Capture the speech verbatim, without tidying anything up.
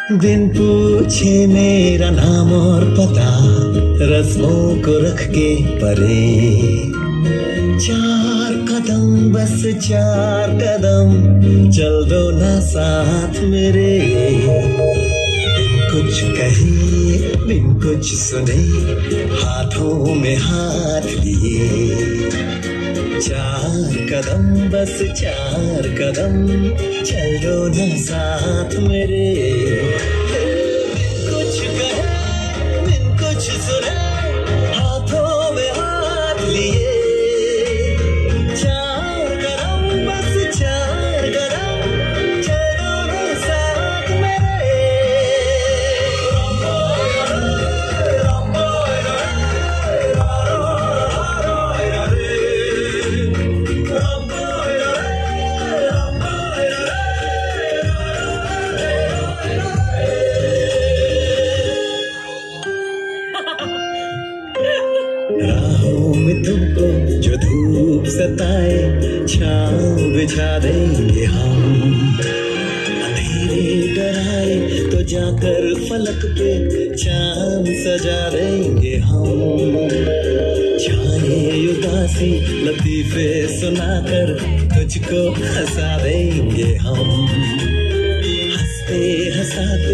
बिन पूछे मेरा नाम और पता, रस्मों को रख के परे, चार कदम बस चार कदम चल दो ना साथ मेरे। बिन कुछ कहे बिन कुछ सुने, हाथों में हाथ लिए, चार कदम बस चार कदम चल दो ना साथ मेरे। बिन कुछ कहे बिन कुछ सुने, हाथों में हाथ लिए, चार कदम बस चार कदम चल दो ना साथ मेरे। राहों में तुमको जो धूप सताए, छाँव बिछा देंगे हम, अंधेरे डराए तो जाकर फलक पे चांद सजा देंगे हम। छाए उदासी लतीफे सुनाकर तुझको हंसा देंगे हम, हंसते हंसाते